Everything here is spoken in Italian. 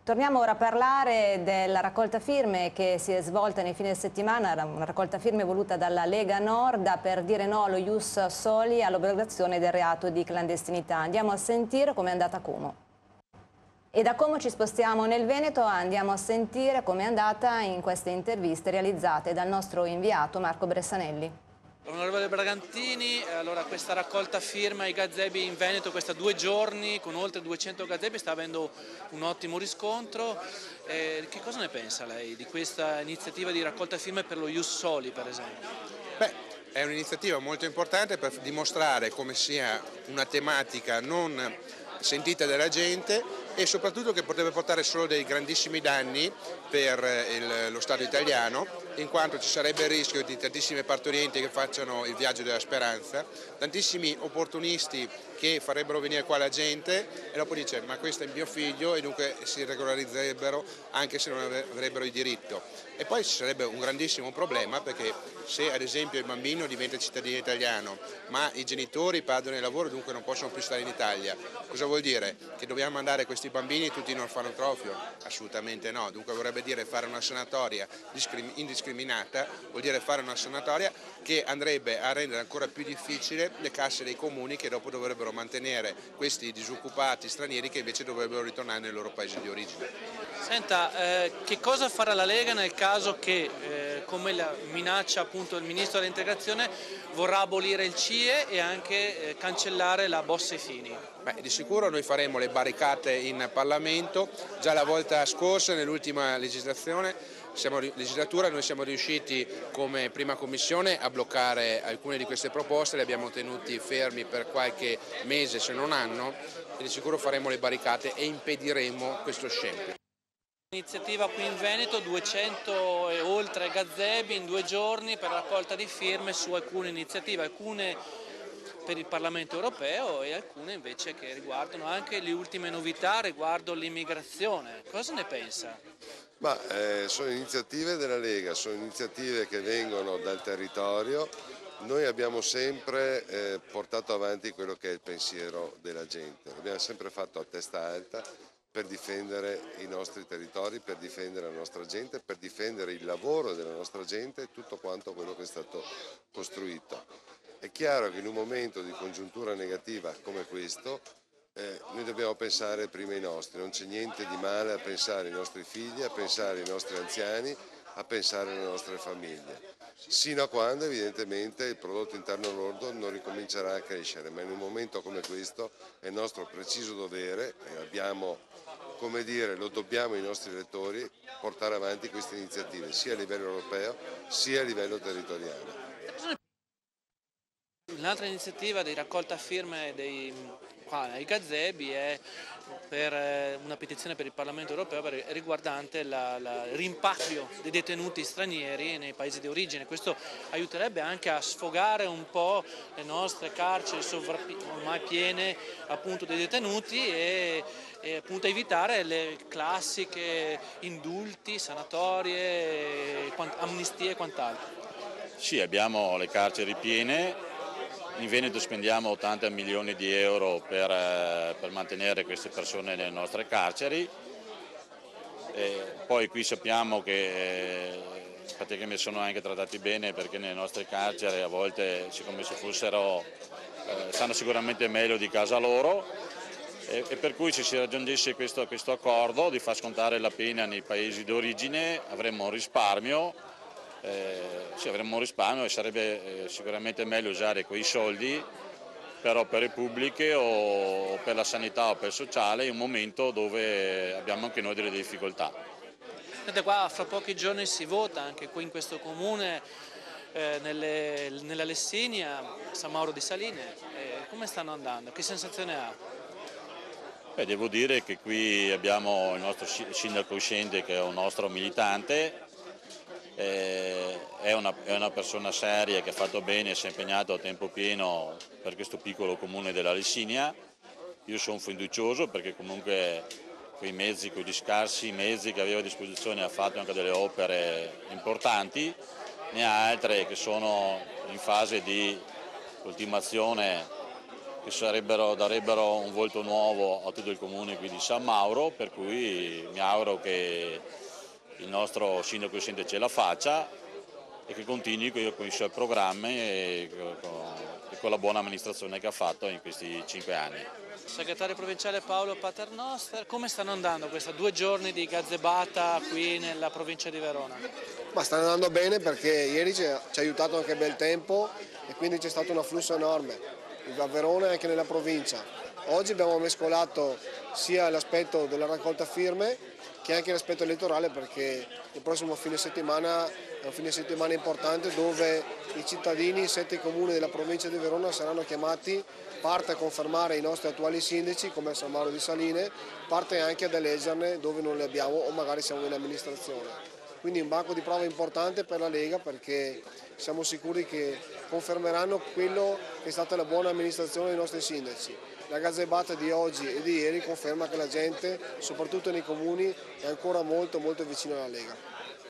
Torniamo ora a parlare della raccolta firme che si è svolta nei fine settimana, una raccolta firme voluta dalla Lega Nord per dire no allo ius soli all'abrogazione del reato di clandestinità. Andiamo a sentire com'è andata a Como. E da Como ci spostiamo nel Veneto, andiamo a sentire com'è andata in queste interviste realizzate dal nostro inviato Marco Bressanelli. Onorevole Bragantini, allora questa raccolta firma ai gazebi in Veneto, questa 2 giorni con oltre 200 gazebi, sta avendo un ottimo riscontro. Che cosa ne pensa lei di questa iniziativa di raccolta firme per lo Ius Soli, per esempio? Beh, è un'iniziativa molto importante per dimostrare come sia una tematica non sentita dalla gente e soprattutto che potrebbe portare solo dei grandissimi danni per lo Stato italiano, in quanto ci sarebbe il rischio di tantissime partorienti che facciano il viaggio della speranza, tantissimi opportunisti che farebbero venire qua la gente e dopo dice ma questo è mio figlio e dunque si regolarizzerebbero anche se non avrebbero il diritto. E poi ci sarebbe un grandissimo problema perché se ad esempio il bambino diventa cittadino italiano ma i genitori perdono il lavoro e dunque non possono più stare in Italia, cosa vuol dire? Che dobbiamo mandare questi bambini tutti in orfanotrofio? Assolutamente no, dunque vorrebbe dire fare una sanatoria indiscriminata, vuol dire fare una sanatoria che andrebbe a rendere ancora più difficile le casse dei comuni che dopo dovrebbero mantenere questi disoccupati stranieri che invece dovrebbero ritornare nei loro paesi di origine. Senta, che cosa farà la Lega nel caso che, come la minaccia appunto il Ministro dell'Integrazione, vorrà abolire il CIE e anche cancellare la Bossi-Fini? Beh, di sicuro noi faremo le barricate in Parlamento, già la volta scorsa nell'ultima legislatura noi siamo riusciti come prima commissione a bloccare alcune di queste proposte, le abbiamo tenuti fermi per qualche mese se non anno e di sicuro faremo le barricate e impediremo questo scempio. Iniziativa qui in Veneto, 200 e oltre gazebi in 2 giorni per raccolta di firme su alcune iniziative, alcune per il Parlamento europeo e alcune invece che riguardano anche le ultime novità riguardo l'immigrazione. Cosa ne pensa? Sono iniziative della Lega, sono iniziative che vengono dal territorio. Noi abbiamo sempre portato avanti quello che è il pensiero della gente, l'abbiamo sempre fatto a testa alta per difendere i nostri territori, per difendere la nostra gente, per difendere il lavoro della nostra gente e tutto quanto quello che è stato costruito. È chiaro che in un momento di congiuntura negativa come questo noi dobbiamo pensare prima ai nostri, non c'è niente di male a pensare ai nostri figli, a pensare ai nostri anziani, a pensare alle nostre famiglie, sino a quando evidentemente il prodotto interno lordo non ricomincerà a crescere, ma in un momento come questo è il nostro preciso dovere e lo dobbiamo ai nostri elettori portare avanti queste iniziative sia a livello europeo sia a livello territoriale. Un'altra iniziativa di raccolta firme ai gazebi è per una petizione per il Parlamento europeo riguardante il rimpatrio dei detenuti stranieri nei paesi di origine. Questo aiuterebbe anche a sfogare un po' le nostre carceri ormai piene appunto dei detenuti e appunto evitare le classiche indulti, sanatorie, amnistie e quant'altro. Sì, abbiamo le carceri piene. In Veneto spendiamo 80 milioni di euro per mantenere queste persone nelle nostre carceri. Poi qui sappiamo che praticamente sono anche trattati bene perché nelle nostre carceri a volte come se fossero, stanno sicuramente meglio di casa loro e per cui se si raggiungesse questo accordo di far scontare la pena nei paesi d'origine avremmo un risparmio. Sì, avremmo un risparmio e sarebbe sicuramente meglio usare quei soldi per opere pubbliche o per la sanità o per il sociale in un momento dove abbiamo anche noi delle difficoltà. Vedete qua fra pochi giorni si vota anche qui in questo comune, nella Lessinia, San Mauro di Saline. Come stanno andando? Che sensazione ha? Devo dire che qui abbiamo il nostro sindaco uscente che è un nostro militante. È una persona seria che ha fatto bene e si è impegnato a tempo pieno per questo piccolo comune della Lessinia. Io sono fiducioso perché comunque quegli scarsi mezzi che aveva a disposizione ha fatto anche delle opere importanti, ne ha altre che sono in fase di ultimazione che darebbero un volto nuovo a tutto il comune qui di San Mauro, per cui mi auguro che il nostro sindaco uscente ce la faccia e che continui con i suoi programmi e con la buona amministrazione che ha fatto in questi 5 anni. Segretario provinciale Paolo Paternoster, come stanno andando questi 2 giorni di gazzebata qui nella provincia di Verona? Ma stanno andando bene perché ieri ci ha aiutato anche il bel tempo e quindi c'è stato un afflusso enorme a Verona e anche nella provincia. Oggi abbiamo mescolato sia l'aspetto della raccolta firme che anche l'aspetto elettorale, perché il prossimo fine settimana è un fine settimana importante dove i cittadini, 7 comuni della provincia di Verona saranno chiamati parte a confermare i nostri attuali sindaci come San Mauro di Saline, parte anche ad eleggerne dove non li abbiamo o magari siamo in amministrazione. Quindi un banco di prova importante per la Lega, perché siamo sicuri che confermeranno quello che è stata la buona amministrazione dei nostri sindaci. La gazebata di oggi e di ieri conferma che la gente, soprattutto nei comuni, è ancora molto vicina alla Lega.